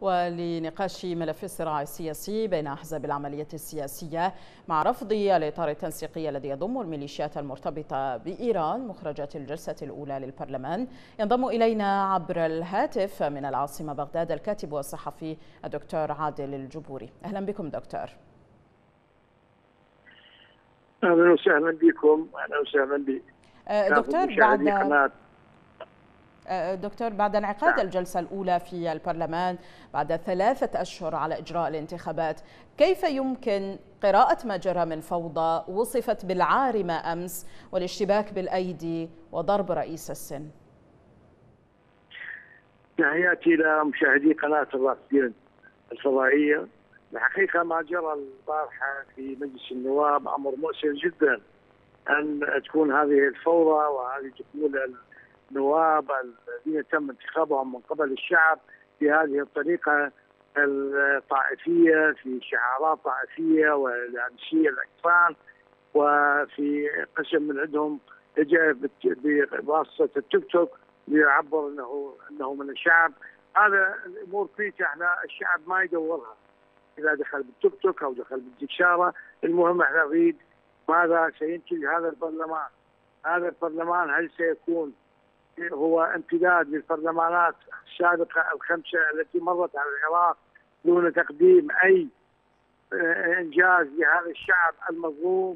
ولنقاش ملف الصراع السياسي بين أحزاب العملية السياسية مع رفض الإطار التنسيقي الذي يضم الميليشيات المرتبطة بإيران مخرجة الجلسة الأولى للبرلمان. ينضم إلينا عبر الهاتف من العاصمة بغداد الكاتب والصحفي الدكتور عادل الجبوري. أهلا بكم دكتور. أهلا وسهلا بكم. أهلا وسهلا بك دكتور، بعد انعقاد الجلسة الأولى في البرلمان بعد 3 أشهر على إجراء الانتخابات، كيف يمكن قراءة ما جرى من فوضى وصفت بالعارمة أمس والاشتباك بالأيدي وضرب رئيس السن؟ تحياتي إلى مشاهدي قناة الرافدين الفضائية. الحقيقة ما جرى البارحة في مجلس النواب أمر مؤسف جدا، أن تكون هذه الفوضى وهذه دخول النواب الذين تم انتخابهم من قبل الشعب بهذه الطريقة الطائفية، في شعارات طائفية والأمسية الأكفان، وفي قسم من عندهم جاء بواسطة التيك توك ليعبر أنه من الشعب. هذا الأمور كلها احنا الشعب ما يدورها، إذا دخل بالتيك توك أو دخل بالدكشارة. المهم احنا نريد ماذا سينتج هذا البرلمان. هذا البرلمان هل سيكون هو امتداد للبرلمانات السابقة الخمسة التي مرت على العراق دون تقديم أي إنجاز لهذا الشعب المظلوم؟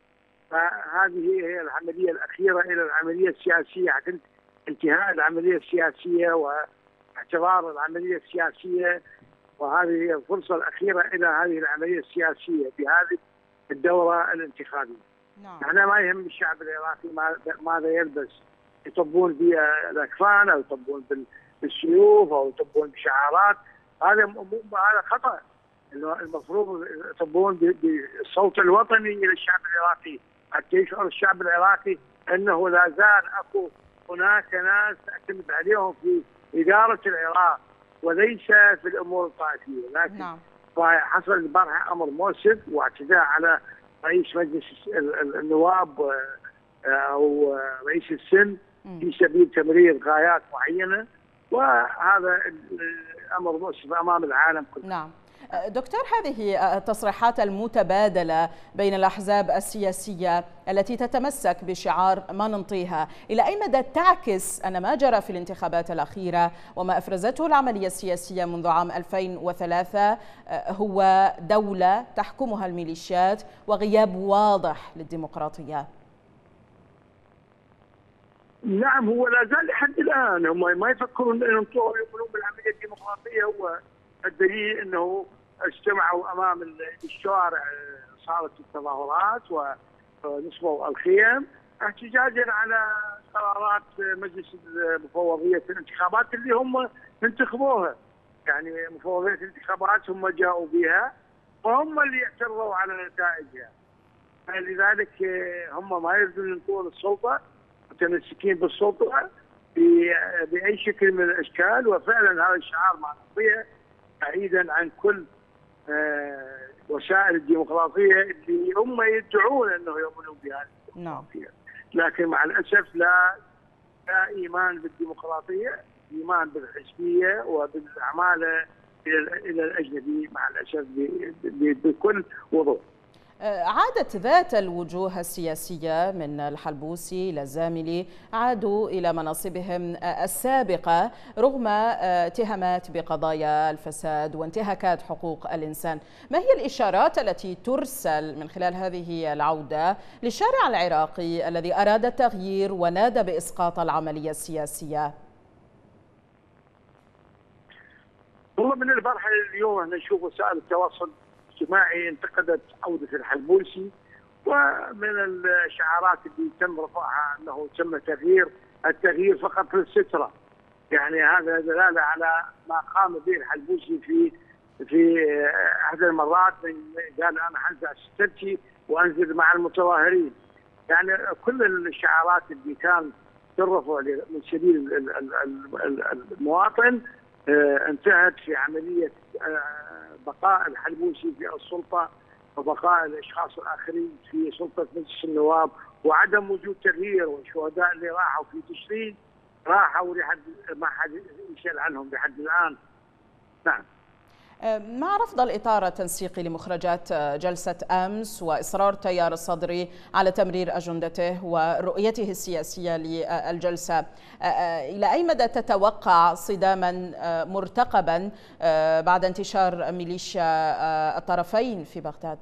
فهذه هي العملية الأخيرة إلى العملية السياسية، حتى انتهاء العملية السياسية واعتبار العملية السياسية، وهذه هي الفرصة الأخيرة إلى هذه العملية السياسية في هذه الدورة الانتخابية. احنا ما يهم الشعب العراقي ماذا يلبس، يطبون بالاكفان او يطبون بالسيوف او يطبون بشعارات. هذا خطا. المفروض يطبون بالصوت الوطني الى الشعب العراقي، حتى يشعر الشعب العراقي انه لا زال هناك ناس تعتمد عليهم في اداره العراق وليس في الامور الطائفيه. لكن حصل البارحه امر مؤسف واعتداء على رئيس مجلس النواب او رئيس السن في سبيل تمرير غايات معينه، وهذا الامر مؤسف امام العالم كله. نعم دكتور، هذه التصريحات المتبادله بين الاحزاب السياسيه التي تتمسك بشعار ما ننطيها، الى اي مدى تعكس ان ما جرى في الانتخابات الاخيره وما افرزته العمليه السياسيه منذ عام 2003 هو دوله تحكمها الميليشيات وغياب واضح للديمقراطيه؟ نعم، هو لا زال لحد الان هم ما يفكرون انهم يقولون بالعمليه الديمقراطيه. هو الدليل انه اجتمعوا امام الشوارع، صارت التظاهرات ونصبوا الخيم احتجاجا على قرارات مجلس مفوضيه الانتخابات اللي هم انتخبوها. يعني مفوضيه الانتخابات هم جاءوا بها وهم اللي اعترضوا على نتائجها، فلذلك هم ما يريدون ينطون السلطه، متمسكين بالسلطه باي شكل من الاشكال. وفعلا هذا الشعار معنويه بعيدا عن كل وسائل الديمقراطيه اللي هم يدعون انه يؤمنون بها الديمقراطيه. لكن مع الاسف لا ايمان بالديمقراطيه، ايمان بالحزبيه وبالعماله الى الاجنبي مع الاسف بكل وضوح. عادت ذات الوجوه السياسية من الحلبوسي إلى الزاملي عادوا إلى مناصبهم السابقة رغم اتهامات بقضايا الفساد وانتهاكات حقوق الإنسان. ما هي الإشارات التي ترسل من خلال هذه العودة للشارع العراقي الذي أراد التغيير ونادى بإسقاط العملية السياسية؟ والله من البارحة اليوم نشوف وسائل التواصل الاجتماعي انتقدت عودة الحلبوسي، ومن الشعارات اللي تم رفعها انه تم التغيير فقط للسترة. يعني هذا دلالة على ما قام به الحلبوسي في احدى المرات، قال انا حنزع سترتي وانزل مع المتظاهرين. يعني كل الشعارات اللي كان ترفع من سبيل المواطن انتهت في عملية بقاء الحلبوسي في السلطة وبقاء الاشخاص الاخرين في سلطة مجلس النواب، وعدم وجود تغيير. والشهداء اللي راحوا في تشرين راحوا ما حد يسأل عنهم لحد الان. نعم. مع رفض الإطار التنسيقي لمخرجات جلسة أمس وإصرار التيار الصدري على تمرير أجندته ورؤيته السياسية للجلسة، إلى أي مدى تتوقع صداما مرتقبا بعد انتشار ميليشيا الطرفين في بغداد؟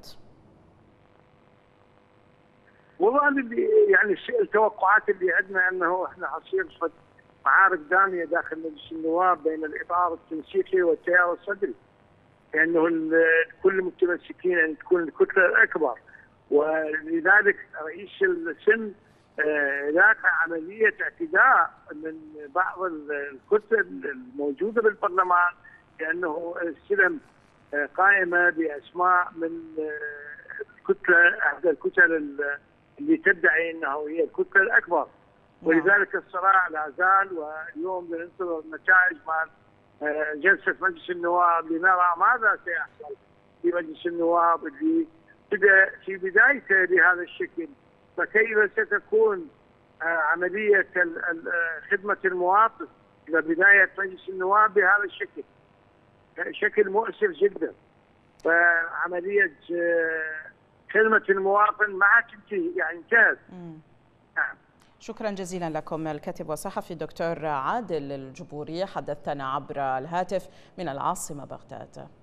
والله يعني التوقعات اللي عندنا انه احنا حصير معارك داميه داخل مجلس النواب بين الاطار التنسيقي والتيار الصدري، لانه كل متمسكين ان تكون الكتله الاكبر، ولذلك رئيس السن لاقى عمليه اعتداء من بعض الكتل الموجوده بالبرلمان، لانه استلم قائمه باسماء من الكتله احدى الكتل اللي تدعي انه هي الكتله الاكبر، ولذلك الصراع لا زال، واليوم بننتظر نتائج مع جلسه مجلس النواب لنرى ماذا سيحصل في مجلس النواب اللي بدا في بدايته بهذا الشكل، فكيف ستكون عمليه خدمه المواطن الى بدايه مجلس النواب بهذا الشكل، شكل مؤسف جدا. فعمليه خدمه المواطن ما تنتهي، يعني انتهت. شكرا جزيلا لكم الكاتب والصحفي الدكتور عادل الجبوري، حدثنا عبر الهاتف من العاصمة بغداد.